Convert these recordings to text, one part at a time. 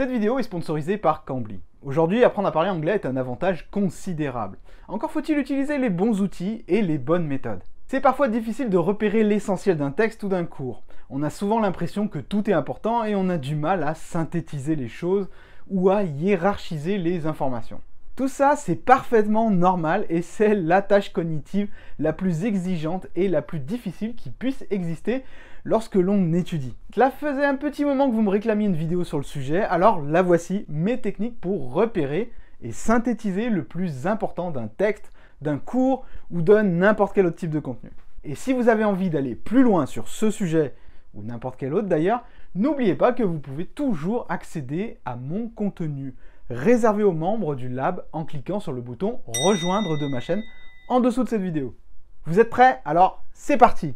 Cette vidéo est sponsorisée par Cambly. Aujourd'hui, apprendre à parler anglais est un avantage considérable. Encore faut-il utiliser les bons outils et les bonnes méthodes. C'est parfois difficile de repérer l'essentiel d'un texte ou d'un cours. On a souvent l'impression que tout est important et on a du mal à synthétiser les choses ou à hiérarchiser les informations. Tout ça, c'est parfaitement normal et c'est la tâche cognitive la plus exigeante et la plus difficile qui puisse exister lorsque l'on étudie. Cela faisait un petit moment que vous me réclamiez une vidéo sur le sujet, alors la voici, mes techniques pour repérer et synthétiser le plus important d'un texte, d'un cours ou de n'importe quel autre type de contenu. Et si vous avez envie d'aller plus loin sur ce sujet, ou n'importe quel autre d'ailleurs, n'oubliez pas que vous pouvez toujours accéder à mon contenu réservé aux membres du Lab en cliquant sur le bouton « Rejoindre » de ma chaîne en dessous de cette vidéo. Vous êtes prêts? Alors c'est parti!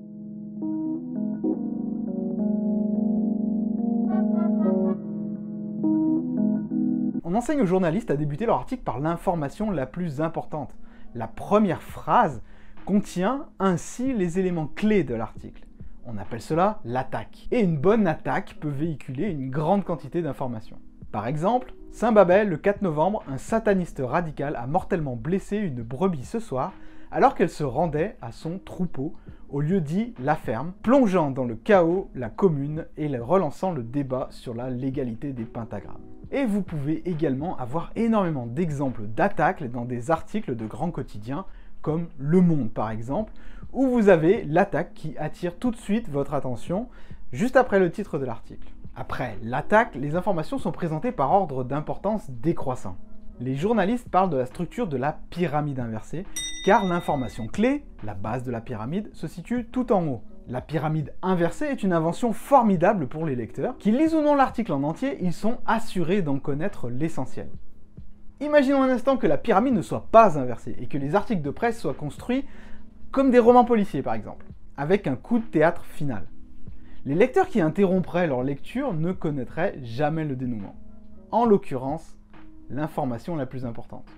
On enseigne aux journalistes à débuter leur article par l'information la plus importante. La première phrase contient ainsi les éléments clés de l'article. On appelle cela l'attaque. Et une bonne attaque peut véhiculer une grande quantité d'informations. Par exemple, Saint-Babel, le 4 novembre, un sataniste radical a mortellement blessé une brebis ce soir alors qu'elle se rendait à son troupeau au lieu dit la ferme, plongeant dans le chaos la commune et relançant le débat sur la légalité des pentagrammes. Et vous pouvez également avoir énormément d'exemples d'attaques dans des articles de grands quotidiens comme Le Monde par exemple, où vous avez l'attaque qui attire tout de suite votre attention juste après le titre de l'article. Après l'attaque, les informations sont présentées par ordre d'importance décroissant. Les journalistes parlent de la structure de la pyramide inversée, car l'information clé, la base de la pyramide, se situe tout en haut. La pyramide inversée est une invention formidable pour les lecteurs. Qu'ils lisent ou non l'article en entier, ils sont assurés d'en connaître l'essentiel. Imaginons un instant que la pyramide ne soit pas inversée et que les articles de presse soient construits comme des romans policiers par exemple, avec un coup de théâtre final. Les lecteurs qui interrompraient leur lecture ne connaîtraient jamais le dénouement. En l'occurrence, l'information la plus importante.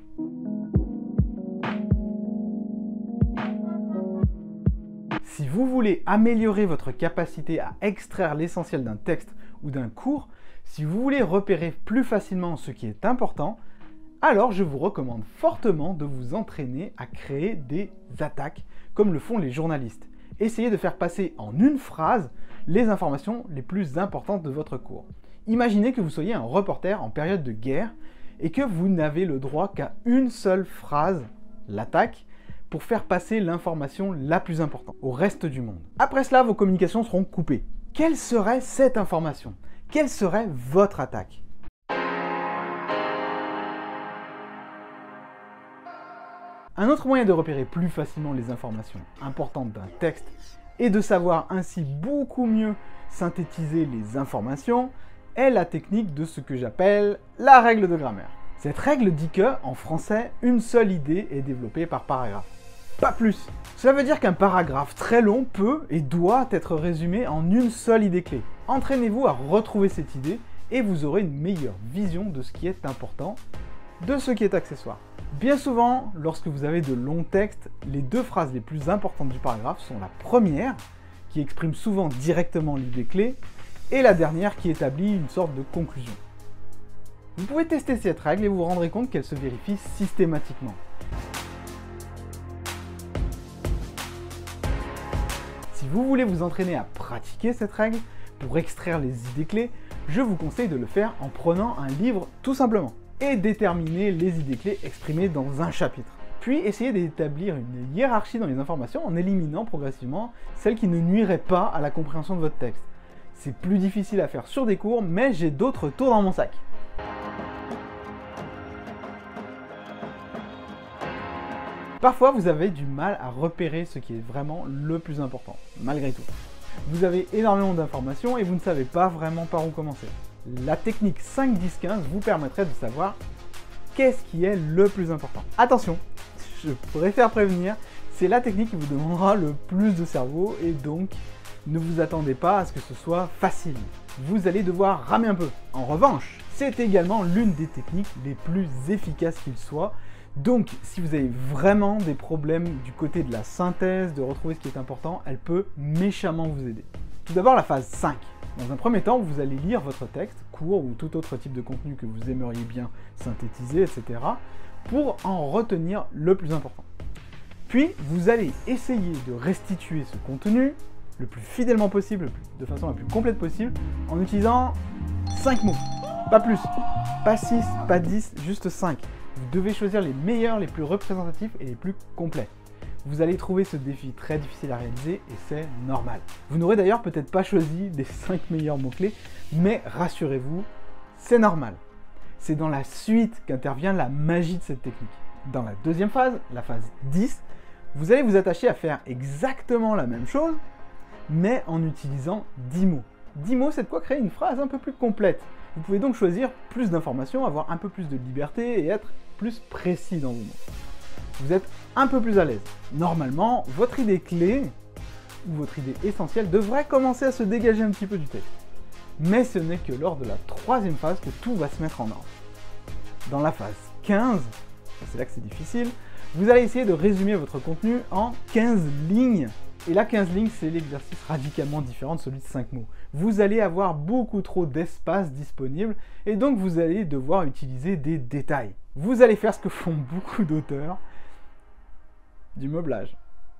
Si vous voulez améliorer votre capacité à extraire l'essentiel d'un texte ou d'un cours, si vous voulez repérer plus facilement ce qui est important, alors je vous recommande fortement de vous entraîner à créer des attaques, comme le font les journalistes. Essayez de faire passer en une phrase les informations les plus importantes de votre cours. Imaginez que vous soyez un reporter en période de guerre et que vous n'avez le droit qu'à une seule phrase, l'attaque, pour faire passer l'information la plus importante au reste du monde. Après cela, vos communications seront coupées. Quelle serait cette information? Quelle serait votre attaque? Un autre moyen de repérer plus facilement les informations importantes d'un texte et de savoir ainsi beaucoup mieux synthétiser les informations est la technique de ce que j'appelle la règle de grammaire. Cette règle dit que, en français, une seule idée est développée par paragraphe. Pas plus. Cela veut dire qu'un paragraphe très long peut et doit être résumé en une seule idée clé. Entraînez-vous à retrouver cette idée et vous aurez une meilleure vision de ce qui est important, de ce qui est accessoire. Bien souvent, lorsque vous avez de longs textes, les deux phrases les plus importantes du paragraphe sont la première, qui exprime souvent directement l'idée clé, et la dernière qui établit une sorte de conclusion. Vous pouvez tester cette règle et vous vous rendrez compte qu'elle se vérifie systématiquement. Si vous voulez vous entraîner à pratiquer cette règle pour extraire les idées clés, je vous conseille de le faire en prenant un livre tout simplement et déterminer les idées clés exprimées dans un chapitre. Puis essayez d'établir une hiérarchie dans les informations en éliminant progressivement celles qui ne nuiraient pas à la compréhension de votre texte. C'est plus difficile à faire sur des cours, mais j'ai d'autres tours dans mon sac. Parfois, vous avez du mal à repérer ce qui est vraiment le plus important, malgré tout. Vous avez énormément d'informations et vous ne savez pas vraiment par où commencer. La technique 5-10-15 vous permettrait de savoir qu'est-ce qui est le plus important. Attention, je préfère prévenir, c'est la technique qui vous demandera le plus de cerveau et donc ne vous attendez pas à ce que ce soit facile. Vous allez devoir ramer un peu. En revanche, c'est également l'une des techniques les plus efficaces qu'il soit. Donc, si vous avez vraiment des problèmes du côté de la synthèse, de retrouver ce qui est important, elle peut méchamment vous aider. Tout d'abord la phase 5. Dans un premier temps, vous allez lire votre texte, court ou tout autre type de contenu que vous aimeriez bien synthétiser, etc., pour en retenir le plus important. Puis, vous allez essayer de restituer ce contenu le plus fidèlement possible, de façon la plus complète possible, en utilisant 5 mots. Pas plus, pas 6, pas 10, juste 5. Vous devez choisir les meilleurs, les plus représentatifs et les plus complets. Vous allez trouver ce défi très difficile à réaliser et c'est normal. Vous n'aurez d'ailleurs peut-être pas choisi les 5 meilleurs mots-clés, mais rassurez-vous, c'est normal. C'est dans la suite qu'intervient la magie de cette technique. Dans la deuxième phase, la phase 10, vous allez vous attacher à faire exactement la même chose, mais en utilisant 10 mots. 10 mots, c'est de quoi créer une phrase un peu plus complète. Vous pouvez donc choisir plus d'informations, avoir un peu plus de liberté et être plus précis dans vos mots. Vous êtes un peu plus à l'aise. Normalement, votre idée clé ou votre idée essentielle devrait commencer à se dégager un petit peu du texte. Mais ce n'est que lors de la troisième phase que tout va se mettre en ordre. Dans la phase 15, c'est là que c'est difficile, vous allez essayer de résumer votre contenu en 15 lignes. Et là, 15 lignes, c'est l'exercice radicalement différent de celui de 5 mots. Vous allez avoir beaucoup trop d'espace disponible et donc vous allez devoir utiliser des détails. Vous allez faire ce que font beaucoup d'auteurs, du meublage.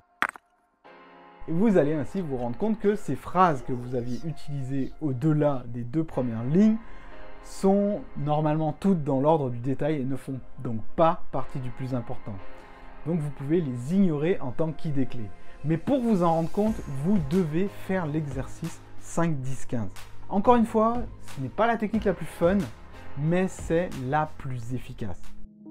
Et vous allez ainsi vous rendre compte que ces phrases que vous aviez utilisées au-delà des 2 premières lignes sont normalement toutes dans l'ordre du détail et ne font donc pas partie du plus important. Donc vous pouvez les ignorer en tant qu'idée clé. Mais pour vous en rendre compte, vous devez faire l'exercice 5, 10, 15. Encore une fois, ce n'est pas la technique la plus fun, mais c'est la plus efficace.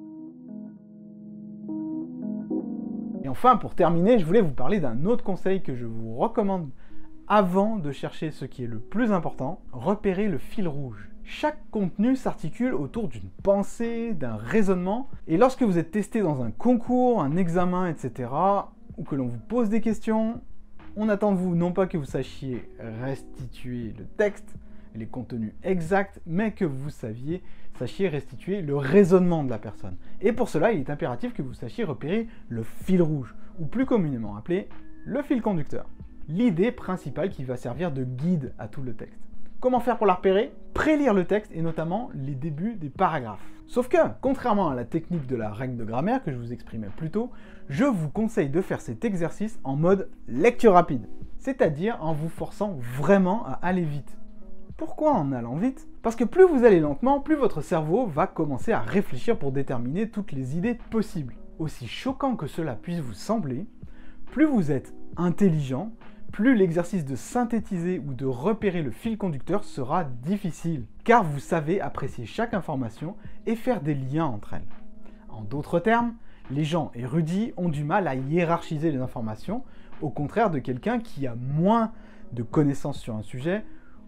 Et enfin, pour terminer, je voulais vous parler d'un autre conseil que je vous recommande avant de chercher ce qui est le plus important, repérer le fil rouge. Chaque contenu s'articule autour d'une pensée, d'un raisonnement, et lorsque vous êtes testé dans un concours, un examen, etc., ou que l'on vous pose des questions, on attend de vous non pas que vous sachiez restituer le texte, les contenus exacts, mais que vous sachiez restituer le raisonnement de la personne. Et pour cela, il est impératif que vous sachiez repérer le fil rouge, ou plus communément appelé le fil conducteur. L'idée principale qui va servir de guide à tout le texte. Comment faire pour la repérer? Prélire le texte et notamment les débuts des paragraphes. Sauf que, contrairement à la technique de la règle de grammaire que je vous exprimais plus tôt, je vous conseille de faire cet exercice en mode lecture rapide, c'est-à-dire en vous forçant vraiment à aller vite. Pourquoi en allant vite? Parce que plus vous allez lentement, plus votre cerveau va commencer à réfléchir pour déterminer toutes les idées possibles. Aussi choquant que cela puisse vous sembler, plus vous êtes intelligent, plus l'exercice de synthétiser ou de repérer le fil conducteur sera difficile, car vous savez apprécier chaque information et faire des liens entre elles. En d'autres termes, les gens érudits ont du mal à hiérarchiser les informations, au contraire de quelqu'un qui a moins de connaissances sur un sujet,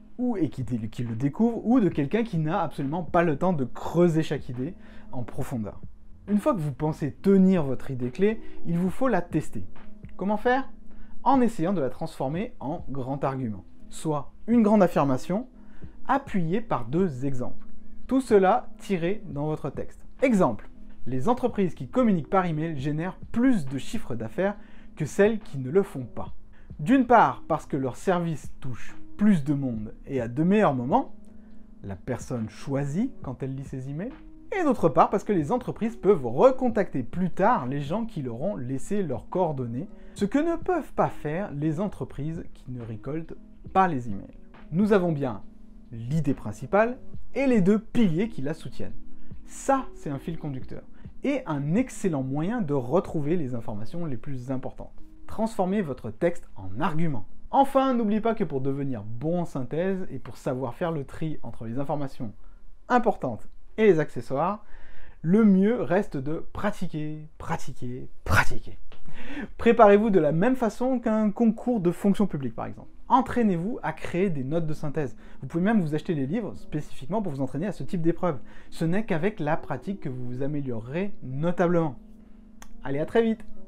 et qui le découvre, ou de quelqu'un qui n'a absolument pas le temps de creuser chaque idée en profondeur. Une fois que vous pensez tenir votre idée clé, il vous faut la tester. Comment faire? En essayant de la transformer en grand argument, soit une grande affirmation appuyée par 2 exemples. Tout cela tiré dans votre texte. Exemple, les entreprises qui communiquent par email génèrent plus de chiffre d'affaires que celles qui ne le font pas. D'une part parce que leur service touche plus de monde et à de meilleurs moments, la personne choisit quand elle lit ses emails, et d'autre part parce que les entreprises peuvent recontacter plus tard les gens qui leur ont laissé leurs coordonnées, ce que ne peuvent pas faire les entreprises qui ne récoltent pas les emails. Nous avons bien l'idée principale et les 2 piliers qui la soutiennent. Ça, c'est un fil conducteur et un excellent moyen de retrouver les informations les plus importantes. Transformez votre texte en argument. Enfin, n'oubliez pas que pour devenir bon en synthèse et pour savoir faire le tri entre les informations importantes et les accessoires, le mieux reste de pratiquer, pratiquer, pratiquer. Préparez-vous de la même façon qu'un concours de fonction publique par exemple. Entraînez-vous à créer des notes de synthèse. Vous pouvez même vous acheter des livres spécifiquement pour vous entraîner à ce type d'épreuve. Ce n'est qu'avec la pratique que vous vous améliorerez notablement. Allez, à très vite!